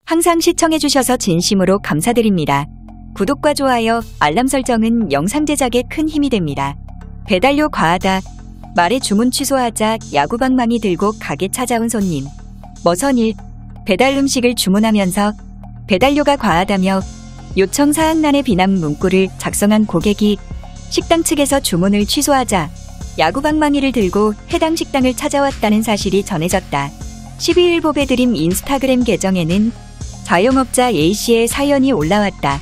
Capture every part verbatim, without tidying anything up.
항상 시청해주셔서 진심으로 감사드립니다. 구독과 좋아요, 알람 설정은 영상 제작에 큰 힘이 됩니다. 배달료 과하다. 말에 주문 취소하자 야구방망이 들고 가게 찾아온 손님. 머선일. 배달 음식을 주문하면서 배달료가 과하다며 요청사항란의 비난 문구를 작성한 고객이 식당 측에서 주문을 취소하자 야구방망이를 들고 해당 식당을 찾아왔다는 사실이 전해졌다. 십이일보 배드림 인스타그램 계정에는 자영업자 A씨의 사연이 올라왔다.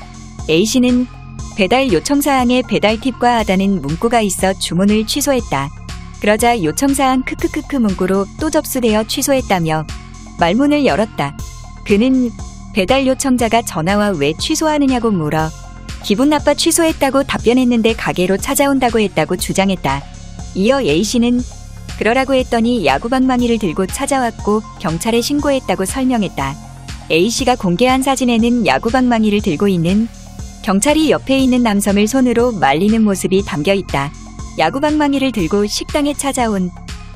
A씨는 배달 요청사항에 배달 팁 과하다는 문구가 있어 주문을 취소했다. 그러자 요청사항 크크크크 문구로 또 접수되어 취소했다며 말문을 열었다. 그는 배달 요청자가 전화와 왜 취소하느냐고 물어 기분 나빠 취소했다고 답변했는데 가게로 찾아온다고 했다고 주장했다. 이어 A씨는 그러라고 했더니 야구방망이를 들고 찾아왔고 경찰에 신고했다고 설명했다. A씨가 공개한 사진에는 야구방망이를 들고 있는 경찰이 옆에 있는 남성을 손으로 말리는 모습이 담겨 있다. 야구방망이를 들고 식당에 찾아온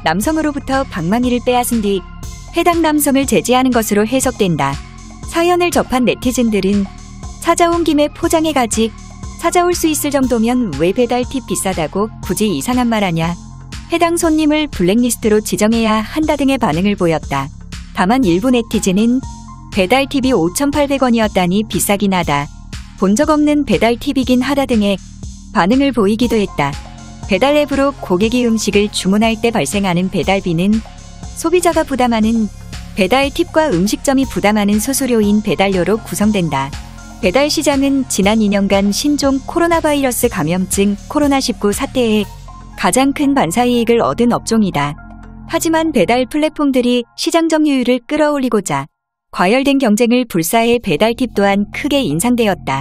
남성으로부터 방망이를 빼앗은 뒤 해당 남성을 제지하는 것으로 해석된다. 사연을 접한 네티즌들은 찾아온 김에 포장해 가지. 찾아올 수 있을 정도면 왜 배달 팁 비싸다고 굳이 이상한 말 하냐. 해당 손님을 블랙리스트로 지정해야 한다 등의 반응을 보였다. 다만 일부 네티즌은 배달 팁이 오천팔백 원이었다니 비싸긴 하다. 본 적 없는 배달 팁이긴 하다 등의 반응을 보이기도 했다. 배달 앱으로 고객이 음식을 주문할 때 발생하는 배달비는 소비자가 부담하는 배달 팁과 음식점이 부담하는 수수료인 배달료로 구성된다. 배달 시장은 지난 이 년간 신종 코로나 바이러스 감염증 코로나 십구 사태에 가장 큰 반사이익을 얻은 업종이다. 하지만 배달 플랫폼들이 시장 점유율을 끌어올리고자 과열된 경쟁을 불사해 배달 팁 또한 크게 인상되었다.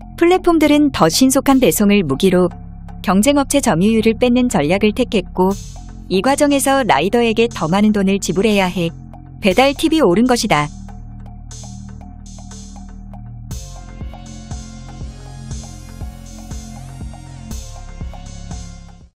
플랫폼들은 더 신속한 배송을 무기로 경쟁업체 점유율을 뺏는 전략을 택했고 이 과정에서 라이더에게 더 많은 돈을 지불해야 해 배달 팁이 오른 것이다.